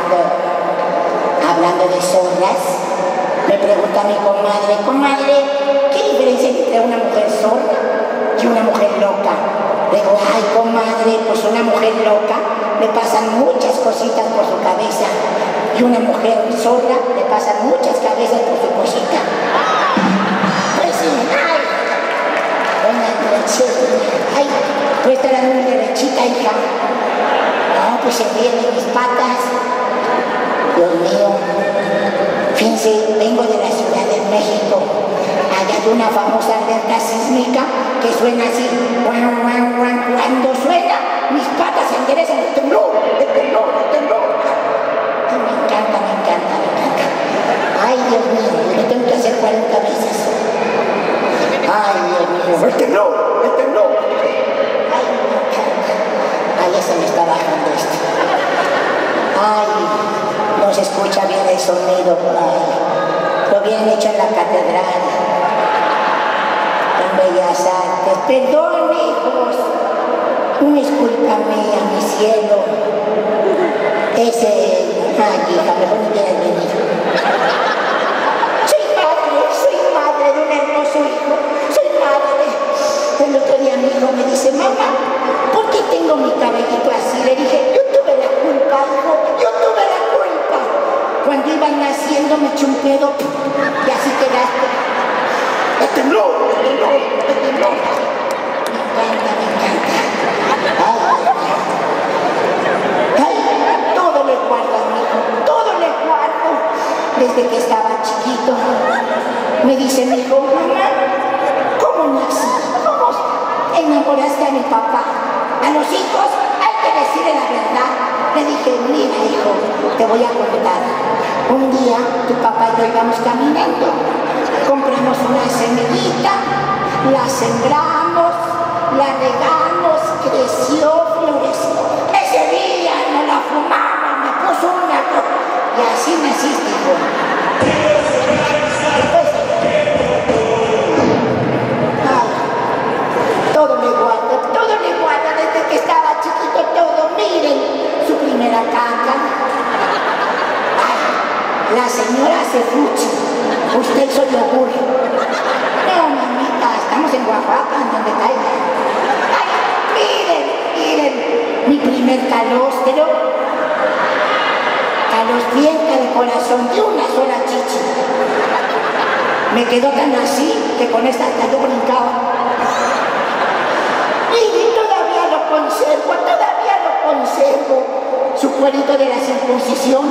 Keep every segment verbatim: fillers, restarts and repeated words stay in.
hablando, hablando de zorras, me pregunta mi comadre, comadre, ¿qué diferencia hay entre una mujer zorra y una mujer loca? Le digo, ay, comadre, pues una mujer loca le pasan muchas cositas por su cabeza y una mujer zorra le pasan muchas cabezas por su cosita. Pues sí, ay, doña derechita, ay, tú estarás muy derechita, hija. No, pues se ríen de mis patas. Dios mío, fíjense, vengo de la Ciudad de México. Allá hay una famosa alerta sísmica que suena así. Cuando suena, mis patas se enderezan. El temblor, el temblor, el temblor. Ay, me encanta, me encanta, me encanta. Ay, Dios mío, lo tengo que hacer cuarenta veces. Ay, Dios mío, el temblor, el temblor. Ay, me encanta. Ay, ya se me está bajando esto. Ay, no se escucha bien el sonido. Ay, lo bien hecho en la catedral. En Bellas Artes. Perdón, hijos. Una disculpa mía, mi cielo. Ese... Ay, hija, mejor no quieras venir. Soy madre, soy madre de un hermoso hijo. Soy madre. El otro día mi hijo me dice, mamá, ¿por qué tengo mi cabellito así? Le dije, yo tuve la culpa, hijo. Yo tuve la culpa. Cuando iban naciendo me eché un pedo y así quedaste. ¡Me tembló! ¡Me tembló! ¡Me tembló! Me encanta, me encanta. Ay, ay, todo le guardo a mi hijo, todo le guardo. Desde que estaba chiquito, me dice mi hijo, mamá, ¿cómo nací? ¿Cómo enamoraste a mi papá? A los hijos hay que decirle la verdad. Le dije, mira hijo, te voy a contar. Un día tu papá y yo íbamos caminando, compramos una semillita, la sembramos, la regamos, creció, floreció. Ese día no la fumaba, me puso una copa y así naciste, hijo. Pues, ay, todo me guarda, todo me guarda desde que estaba chiquito, todo. Miren, su primera caca. Ay, la señora Cefuchi, usted hizo yogur. No, mamita, estamos en Oaxaca, en donde caiga. Ay, miren, miren, mi primer calostro. Calostrienta de corazón, de una sola chichi. Me quedó tan así que con esta hasta yo brincaba. Y todavía lo conservo, todavía lo conservo. Su cuerito de la circuncisión.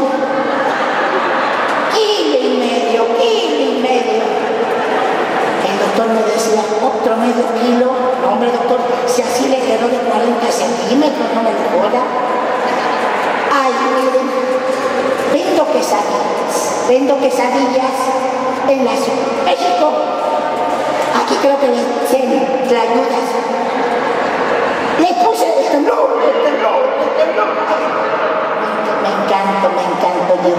Kilo y medio, kilo y medio. El doctor me decía, otro medio kilo. No, hombre, doctor, si así le quedó de cuarenta centímetros, no me lo joda. Ay, miren, vendo quesadillas, vendo quesadillas en la Ciudad de México. Aquí creo que le dicen tlayudas. Le puse el temblor, el temblor, el temblor. Me encanto, me encanto yo.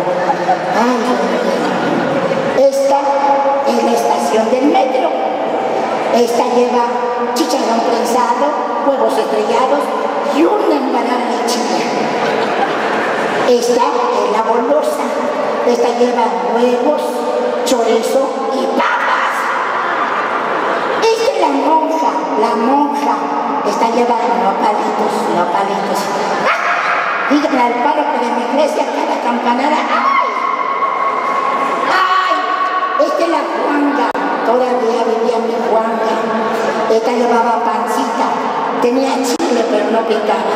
Ay, esta es la estación del metro. Esta lleva chicharrón prensado, huevos estrellados y una empanada de chile. Esta es la golosa. Esta lleva huevos, chorizo y papas. Esta es la monja, la monja. Esta lleva nopalitos, nopalitos. ¡Ah! Díganle al párroco de mi iglesia cada campanada. ¡Ay! ¡Ay! Esta es la Juanga. Todavía vivía mi Juanga. Esta llevaba pancita. Tenía chile, pero no picaba.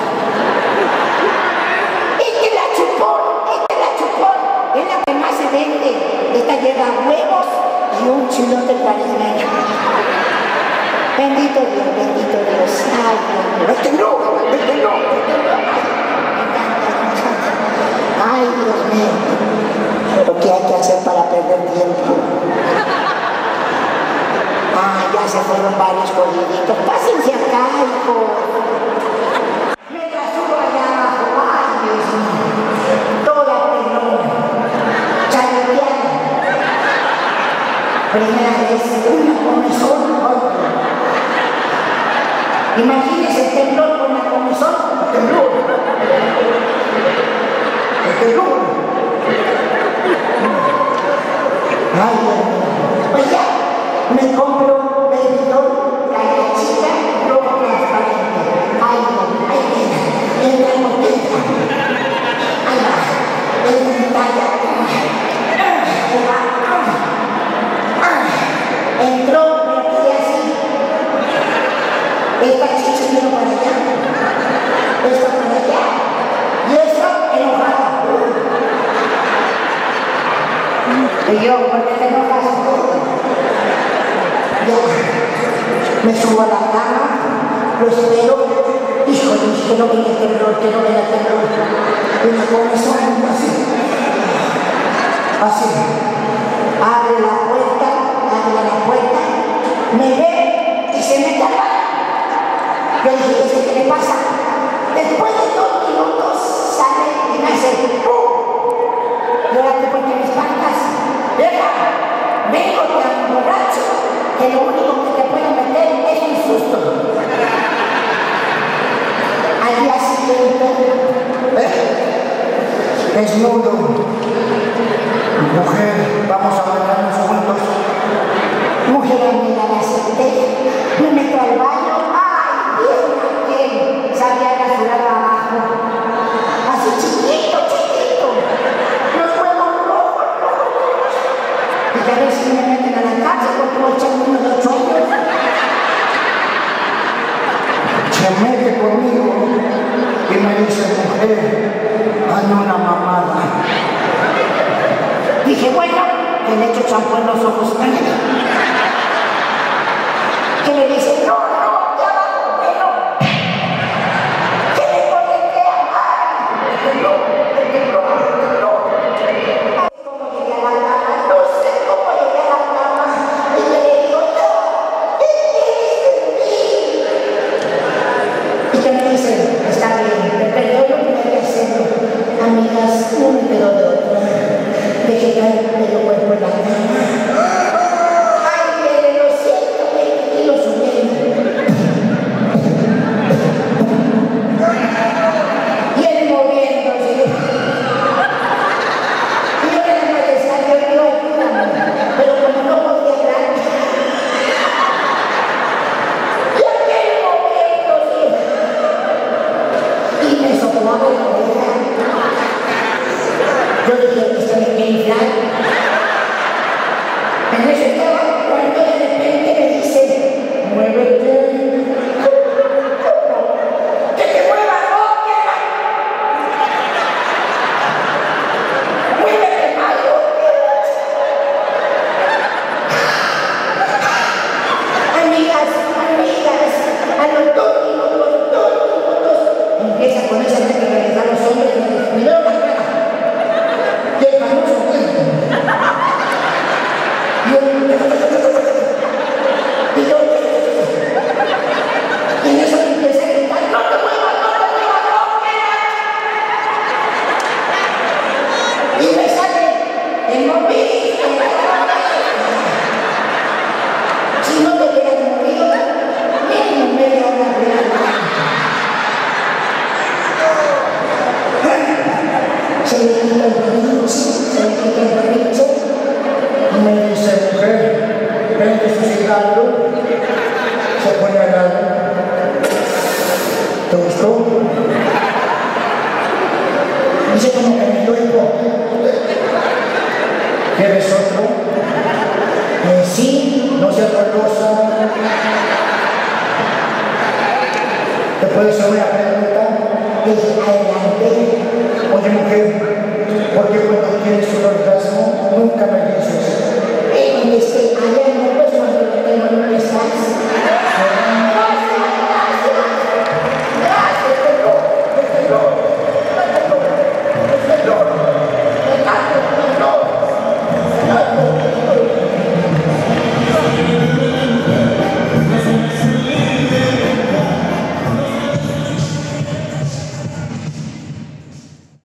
Esta es la chupón. Esta es la chupón. Es la que más se vende. Esta lleva huevos y un chilote cuaresmeño. Bendito Dios, bendito Dios. Ay, Dios mío. Este no, este no, este no. Ay, Dios mío. Lo que hay que hacer para perder tiempo. Ah, ya se fueron varios jodiditos. Pásense acá, hijo. Me la subo allá abajo. Ay, Dios mío. Toda pelón. Chayoteada. Primera vez, una comezón. Imagínense el temblor con una comezón. El temblor. El temblor. Y yo, ¿por qué te enojas? Ya, me subo a la cama, lo espero, hijo, que no venga el temblor, que no venga el temblor. Y me pone sonando así, así. Abre la puerta, abre la puerta, me ve y se mete al baño. Yo dije, ¿este qué le pasa? Después de dos minutos sale y me hace ¡pum! Llévate porque me espantas. Vieja, vengo tan borracho que lo único que te puedo meter es un susto. Al día siguiente, desnudo, mujer, vamos a bañarnos juntos. Mujer, amiga, la acepté, me meto al baño, ¡ay, bien, bien! Salía rasurado abajo, así chiquito, chiquito, los huevos rojos, rojos, rojos. Y a ver si me meten a la cárcel porque voy a echar uno de ocho años. Se mete conmigo y me dice, mujer, hazme una mamada. Dije, bueno, que le echo champú en los ojos. Que le dice, no, no, ya va, que no. Que le conectea, ay, que no, que no, que no. ¿Cómo llegué a la cama? No sé cómo llegué a la cama. Y le digo, no, ¿qué quieres de mí? Y que me dice, está bien, te perdono, pero hay que hacerlo. Amigas, no me quedo de otra. Dejé caer medio cuerpo en la cama. Ay, viene los ciento veinte kilos subiendo. Y él moviéndose. Y yo le molestaba, yo digo, ayúdame. Pero como no podía hablar. Y aquel moviéndose. Y me soplaba la oreja. Yo dije, esto me quiere inflar. En eso estaba cuando de repente me dice, muévete. ¡Que te muevas, Roque! ¡Muévete, Mario! Amigas, amigas, a los dos minutos, dos minutos, empieza con esa gente que realizar los hombres y me dice, primero la cara. Y el famoso cuento. Y yo, y yo, y en eso me empecé a gritar, no te muevas, no te muevas, no quieras. Y me sale, te moviste, te moviste. Si no te hubieras movido, mínimo media hora hubieras se le quita el berrinche, se le quita el berrinche y me dice, mujer, prende su cigarro, se pone al lado. ¿Te gustó? Dice como que me dio el poco. ¿Quieres otro? Eh, sí, no seas golosa. Te puedes haber aprendido.